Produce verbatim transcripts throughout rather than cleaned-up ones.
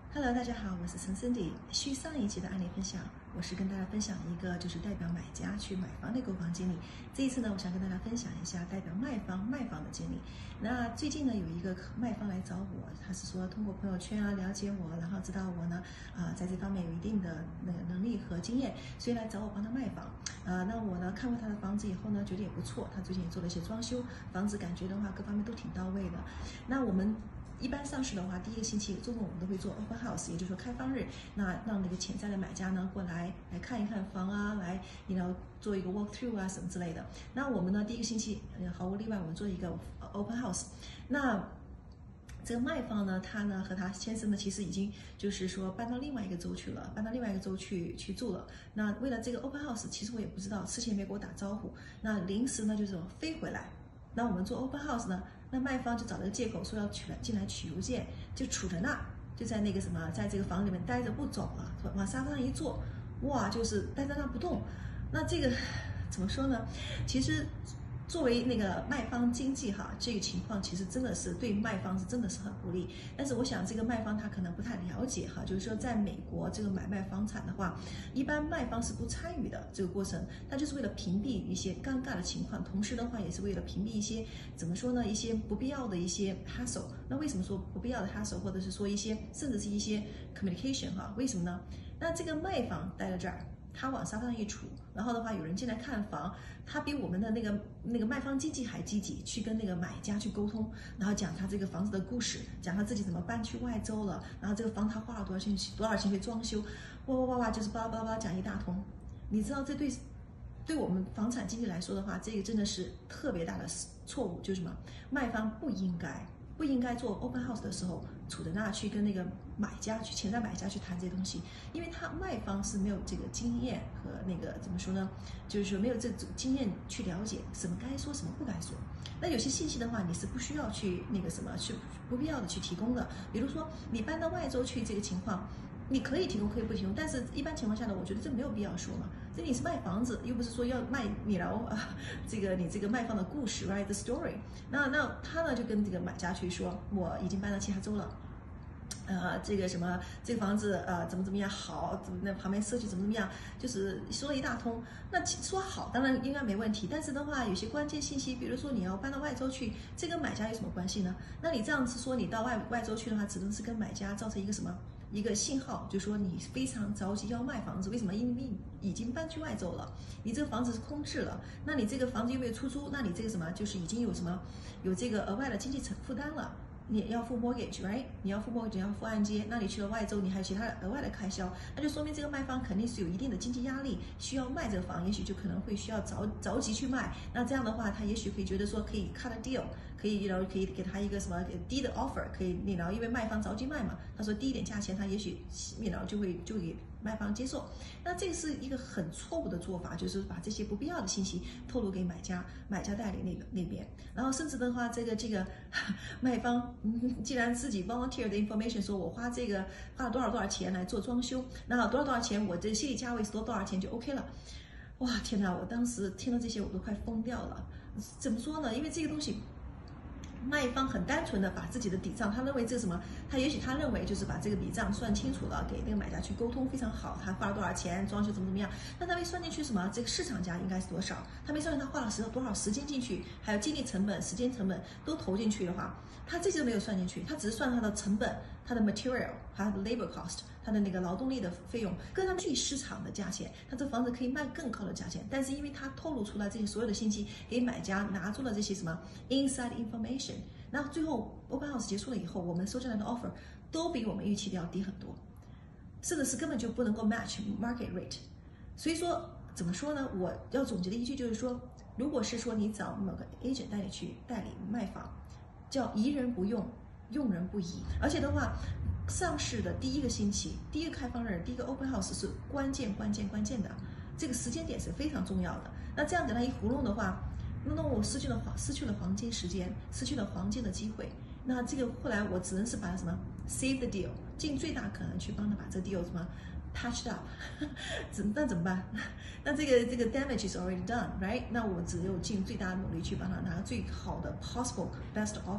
Hello， 大家好，我是陈 Cindy。续上一期的案例分享，我是跟大家分享一个就是代表买家去买房的购房经历。这一次呢，我想跟大家分享一下代表卖方卖房的经历。那最近呢，有一个卖方来找我，他是说通过朋友圈啊了解我，然后知道我呢啊、呃、在这方面有一定的那个能力和经验，所以来找我帮他卖房。啊、呃，那我呢看过他的房子以后呢，觉得也不错，他最近也做了一些装修，房子感觉的话各方面都挺到位的。那我们一般上市的话，第一个星期周末我们都会做 open house， 也就是说开放日，那让那个潜在的买家呢过来来看一看房啊，来你要做一个 walk through 啊什么之类的。那我们呢第一个星期毫无例外，我们做一个 open house。那这个卖方呢，他呢和他先生呢，其实已经就是说搬到另外一个州去了，搬到另外一个州去去住了。那为了这个 open house， 其实我也不知道，事前没给我打招呼。那临时呢就是飞回来。那我们做 open house 呢，那卖方就找了个借口说要取来进来取邮件，就杵在那，就在那个什么，在这个房里面待着不走了，往沙发上一坐，哇，就是待在那不动。那这个怎么说呢？其实作为那个卖方经济哈，这个情况其实真的是对卖方是真的是很不利。但是我想这个卖方他可能不太了解哈，就是说在美国这个买卖房产的话，一般卖方是不参与的这个过程，他就是为了屏蔽一些尴尬的情况，同时的话也是为了屏蔽一些怎么说呢，一些不必要的一些 hassle。那为什么说不必要的 hassle， 或者是说一些甚至是一些 communication 哈？为什么呢？那这个卖方待在这儿。他往沙发上一杵，然后的话有人进来看房，他比我们的那个那个卖方经纪还积极，去跟那个买家去沟通，然后讲他这个房子的故事，讲他自己怎么搬去外州了，然后这个房他花了多少钱多少钱去装修，哇哇哇哇，就是巴拉巴拉巴拉讲一大通。你知道这对对我们房产经纪来说的话，这个真的是特别大的错误，就是什么？卖方不应该。不应该做 open house 的时候，杵在那去跟那个买家去潜在买家去谈这些东西，因为他卖方是没有这个经验和那个怎么说呢，就是说没有这种经验去了解什么该说什么不该说。那有些信息的话，你是不需要去那个什么去不必要的去提供的，比如说你搬到外州去这个情况。你可以提供，可以不提供，但是一般情况下呢，我觉得这没有必要说嘛。这你是卖房子，又不是说要卖你了啊，这个你这个卖方的故事 ，right the story。那那他呢就跟这个买家去说，我已经搬到其他州了。呃，这个什么，这个房子呃怎么怎么样好，怎么那旁边社区怎么怎么样，就是说了一大通。那说好当然应该没问题，但是的话有些关键信息，比如说你要搬到外州去，这跟买家有什么关系呢？那你这样子说你到外外州去的话，只能是跟买家造成一个什么？一个信号，就是说你非常着急要卖房子，为什么？因为已经搬去外州了，你这个房子是空置了，那你这个房子又没有出租，那你这个什么就是已经有什么有这个额外的经济承负担了。你要付 mortgage，right？ 你要付 mortgage， 你要付按揭，那你去了外州，你还有其他额外的开销，那就说明这个卖方肯定是有一定的经济压力，需要卖这个房，也许就可能会需要着着急去卖。那这样的话，他也许会觉得说可以 cut a deal， 可以然后可以给他一个什么低的 offer， 可以然后因为卖方着急卖嘛，他说低一点价钱，他也许然后就会就给卖方接受。那这是一个很错误的做法，就是把这些不必要的信息透露给买家、买家代理那个那边，然后甚至的话，这个这个卖方。嗯，既然自己 volunteer 的 information 说我花这个花了多少多少钱来做装修，那多少多少钱，我这心理价位是多多少钱就 OK 了。哇，天哪！我当时听到这些我都快疯掉了。怎么说呢？因为这个东西。卖方很单纯的把自己的底账，他认为这什么？他也许他认为就是把这个笔账算清楚了，给那个买家去沟通非常好，他花了多少钱，装修怎么怎么样，那他没算进去什么？这个市场价应该是多少？他没算进他花了时多少时间进去，还有精力成本、时间成本都投进去的话，他这些都没有算进去，他只是算他的成本、他的 material、他的 labor cost、他的那个劳动力的费用，跟他去市场的价钱，他这房子可以卖更高的价钱，但是因为他透露出来这些所有的信息，给买家拿出了这些什么 inside information。那最后 open house 结束了以后，我们收进来的 offer 都比我们预期的要低很多，甚至是根本就不能够 match market rate。所以说怎么说呢？我要总结的一句就是说，如果是说你找某个 agent 带你去代理卖房，叫疑人不用，用人不疑。而且的话，上市的第一个星期、第一个开放日、第一个 open house 是关键、关键、关键的，这个时间点是非常重要的。那这样给他一糊弄的话。那我失去了黄失去了黄金时间，失去了黄金的机会。那这个后来我只能是把它什么 save the deal， 尽最大可能去帮他把这个 deal 什么 patched up， 那怎么办？那这个这个 damage is already done，right？ 那我只有尽最大的努力去帮他拿最好的 possible best offer。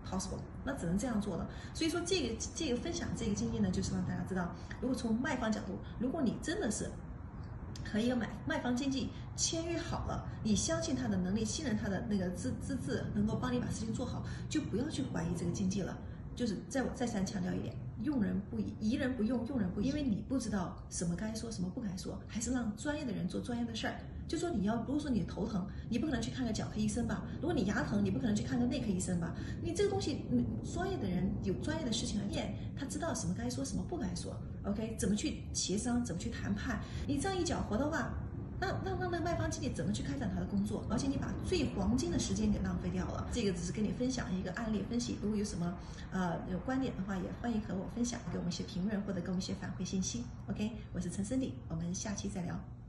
possible， 那只能这样做的。所以说这个这个分享这个经验呢，就是让大家知道，如果从卖方角度，如果你真的是和一个买卖方经纪签约好了，你相信他的能力，信任他的那个资资质，能够帮你把事情做好，就不要去怀疑这个经纪了。就是再我再三强调一点，用人不疑，疑人不用，用人不疑，因为你不知道什么该说，什么不该说，还是让专业的人做专业的事儿。就说你要，如果说你头疼，你不可能去看个脚科医生吧？如果你牙疼，你不可能去看个内科医生吧？你这个东西，专业的人有专业的事情来验，他知道什么该说，什么不该说。OK， 怎么去协商，怎么去谈判？你这样一搅和的话，那那让那个卖方经理怎么去开展他的工作？而且你把最黄金的时间给浪费掉了。这个只是跟你分享一个案例分析，如果有什么呃有观点的话，也欢迎和我分享，给我们一些评论或者给我们一些反馈信息。OK， 我是陈森迪，我们下期再聊。